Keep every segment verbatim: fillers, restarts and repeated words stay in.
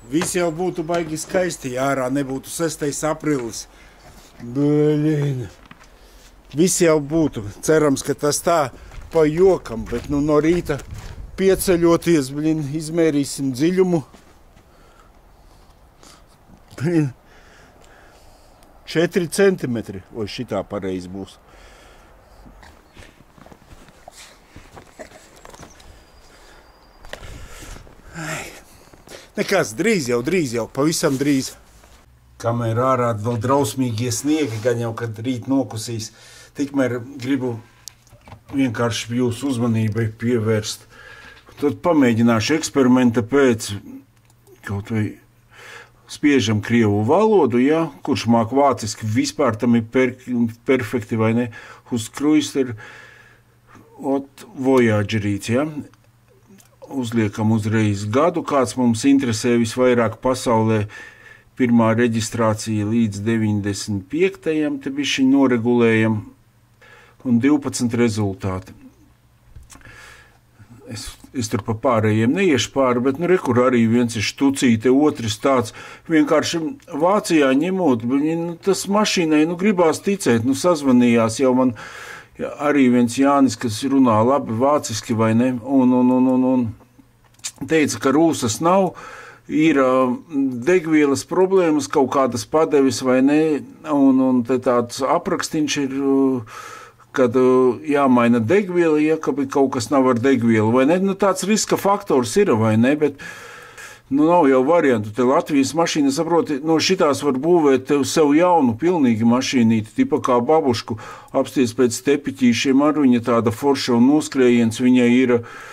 Viss jau būtu baigi skaisti, ja ārā nebūtu sestais aprīlis. Bļin. Viss jau būtu. Cerams, ka tas tā pa jokam, bet nu no rīta pieceļoties, bļin, izmērīsim dziļumu. Bļin. Četri centimetri. Oi, šitā pareizi būs. Ai. Nekas, drīz jau, drīz jau, pavisam drīz. Kamēr ārā vēl drausmīgie sniegi, gan jau, kad rīt nokusīs, tikmēr gribu vienkārši jūsu uzmanībai pievērst. Tad pamēģināšu eksperimenta pēc, kaut vai spiežam krievu valodu, ja, kurš māk vāciski, vispār tam ir per, perfekti, vai ne, uz kruister, ot vojaģerīts, ja. Uzliekam uzreiz gadu, kāds mums interesē visvairāk pasaulē, pirmā reģistrācija līdz deviņdesmit piektajam, te bišķiņ noregulējam, un divpadsmit rezultāti. Es, es tur pa pārējiem neiešu pāri, bet nu rekur arī viens ir štucīte, otrs tāds, vienkārši Vācijā ņemot, nu, tas mašīnai, nu gribās ticēt, nu sazvanījās jau man ja, arī viens Jānis, kas runā labi vāciski vai ne, un, un, un, un, un teica, ka rūsas nav, ir uh, degvielas problēmas, kaut kādas padevis vai ne, un, un te tāds aprakstiņš ir, uh, kad uh, jāmaina degviela, ja ka kaut kas nav ar degvielu, vai ne, nu tāds riska faktors ir, vai ne, bet nu nav jau variantu, te Latvijas mašīna, saproti, no šitās var būvēt tev sev jaunu, pilnīgi mašīnīti, tipa kā babušku, apsties pēc tepiķīšiem, ar viņa tāda forša un noskrējiens, viņai ir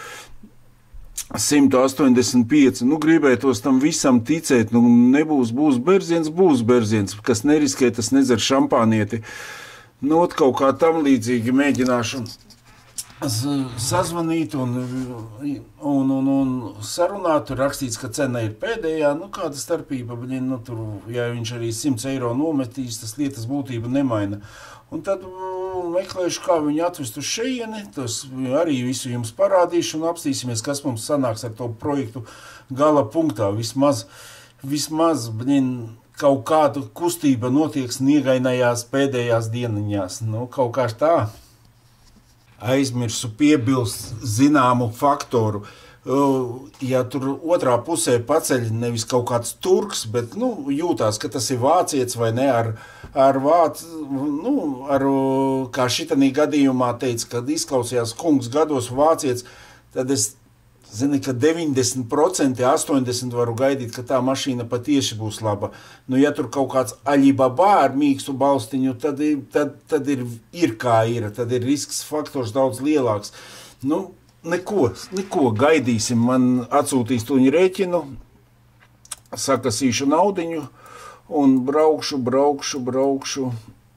simt astoņdesmit pieci, nu gribētos tam visam ticēt, nu nebūs, būs berziens, būs berziens, kas neriskē, tas nedzer šampānieti. Nu, ot kaut kā tam līdzīgi mēģināšu sazvanīt un, un, un, un sarunāt, tur rakstīts, ka cena ir pēdējā, nu kāda starpība, blin, nu tur, ja viņš arī simts eiro nometīs, tas lietas būtība nemaina. Un tad meklēšu, kā viņu atvest uz šeieni, tas arī visu jums parādīšu un apstīsimies, kas mums sanāks ar to projektu gala punktā. Vismaz, vismaz, blin, kaut kāda kustība notiek sniegainajās pēdējās dieniņās. Nu, kaut kā tā. Aizmirsu piebilst zināmu faktoru. Ja tur otrā pusē paceļ nevis kaut kāds turks, bet nu, jūtās, ka tas ir vācietis vai ne, ar, ar vāc, nu, ar, kā šitanī gadījumā teica, kad izklausījās kungs gados vācietis, tad es zinu, ka deviņdesmit procenti, astoņdesmit procenti varu gaidīt, ka tā mašīna patieši būs laba. Nu, ja tur kaut kāds aļibabā ar mīkstu balstiņu, tad, tad, tad ir, ir kā ir, tad ir risks faktors daudz lielāks. Nu, Neko, neko gaidīsim, man atsūtīs tuņu rēķinu, sakasīšu naudiņu un braukšu, braukšu, braukšu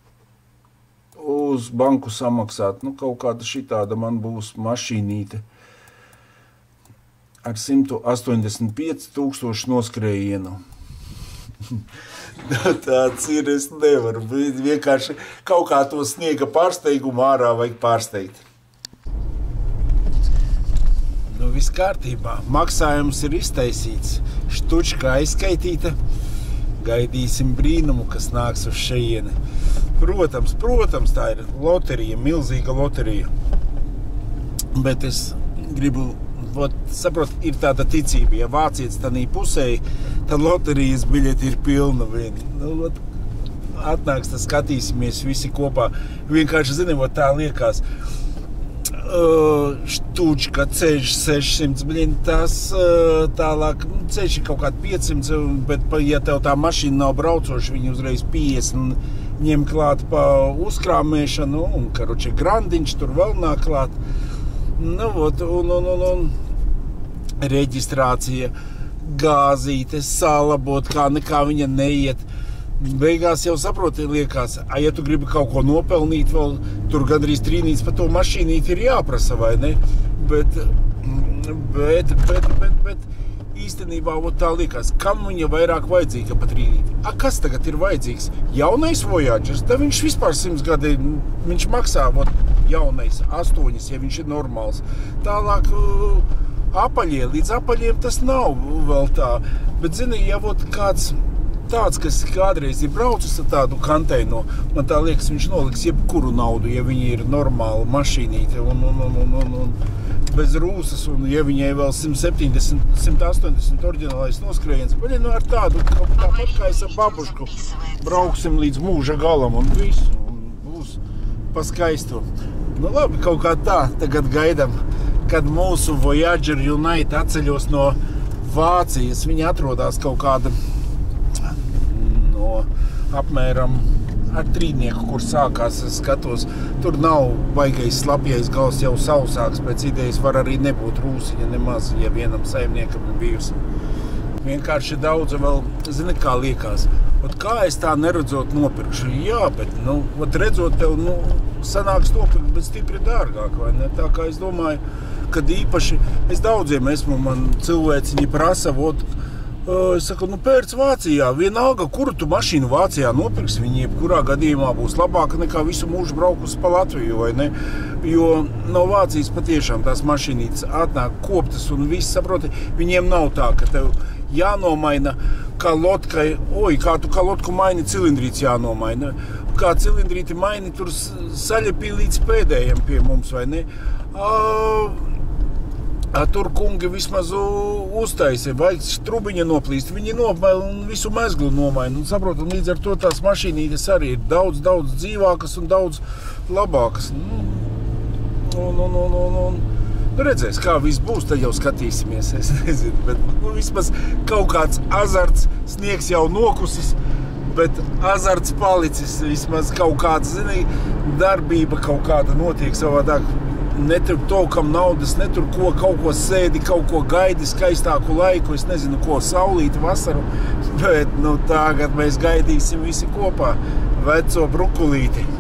uz banku samaksāt. Nu, kaut kāda šitāda man būs mašīnīte ar simt astoņdesmit pieci tūkstoši noskrējienu. Tāds ir, es nevaru, vienkārši kaut kā to sniega pārsteigumu ārā vajag pārsteigt. Nu, viss kārtībā. Maksājums ir iztaisīts. Štučka aizskaitīta. Gaidīsim brīnumu, kas nāks uz šeieni. Protams, protams, tā ir loterija, milzīga loterija. Bet es gribu, vot, saprot, ir tāda ticība. Ja vācietis tanī pusē, tad loterijas biļeti ir pilna vien. Nu, vot, atnāks, tad skatīsimies visi kopā. Vienkārši, zini, vot tā liekas. Uh, štučka, ceļš sešsimt, blin, tas uh, tālāk, ceļš ir kaut kādi piecsimt, bet, ja tev tā mašīna nav braucoša, viņi uzreiz piecdesmit ņem klāt pa uzkrāmēšanu, un, karoči, grandiņš tur vēl nāk klāt. Nu, ot, un, un, un, un reģistrācija, gāzīte, salabot, kā nekā viņa neiet. Beigās jau saproti, liekas, a, ja tu gribi kaut ko nopelnīt, vēl tur gandrīz trīnīts par to mašīnīt ir jāprasa, vai ne? Bet, bet, bet, bet, bet īstenībā tā liekas, kam viņa vairāk vajadzīga pa trīnīti? A, kas tagad ir vajadzīgs? Jaunais Voyageris, tad viņš vispār simts gadi, viņš maksā, vot, jaunais, astoņas, ja viņš ir normāls. Tālāk, apaļie, līdz apaļiem tas nav vēl tā. Bet, zini, ja vot kāds tāds, kas kādreiz ir braucis ar tādu kanteino, man tā liekas, viņš noliks jebkuru naudu, ja viņi ir normāla mašīnīte un, un, un, un, un, un bez rūsas, un ja viņai vēl simt septiņdesmit, simt astoņdesmit oriģinālais noskrējiens, bet nu ar tādu, tāpat kā es ar babušku, brauksim līdz mūža galam un visu, un būs pa skaisto. Nu labi, kaut kā tā, tagad gaidam, kad mūsu Voyager Unite atceļos no Vācijas. Viņi atrodas kaut kāda no apmēram ar trīnieku, kur sākās, es skatos, tur nav baigais slapjais gals jau sausāks, pēc idejas var arī nebūt rūsiņa nemaz, ja vienam saimniekam ir bijusi. Vienkārši daudz vēl, zini, kā liekas, ot kā es tā neredzot nopirkšu, jā, bet, nu, ot redzot tev, nu, sanāks nopirkt, bet stipri dārgāk, vai ne? Tā kā es domāju, kad īpaši, es daudziem esmu, man cilvēciņi prasa, ot, es saku, nu pērc Vācijā, vienalga, kuru tu mašīnu Vācijā nopirks, viņi jebkurā gadījumā būs labāka nekā visu mūžu braukus pa Latviju, vai ne? Jo no Vācijas patiešām tās mašīnītes atnāk koptas un viss, saproti, viņiem nav tā, ka tev jānomaina kalotkai, oi, kā tu kalotku maini, cilindrīts jānomaina. Kā cilindrīti maini, tur saļepī līdz pēdējiem pie mums, vai ne? Uh, A, tur kungi vismaz uztaisa, vai trubiņa noplīst, viņi nomaina un visu mezglu nomaina. Un saprot, un līdz ar to tās mašīnītes arī ir daudz, daudz dzīvākas un daudz labākas. Nu, un, un, un, un, un. Nu, redzēs, kā viss būs, tad jau skatīsimies, es nezinu, bet nu, vismaz kaut kāds azarts, sniegs jau nokusis, bet azarts palicis, vismaz kaut kāds, zini, darbība kaut kāda notiek savādāk. Netur to, kam naudas, netur ko, kaut ko sēdi, kaut ko gaidi, skaistāku laiku, es nezinu, ko saulīti vasaru, bet, nu, tagad mēs gaidīsim visi kopā veco brukulīti.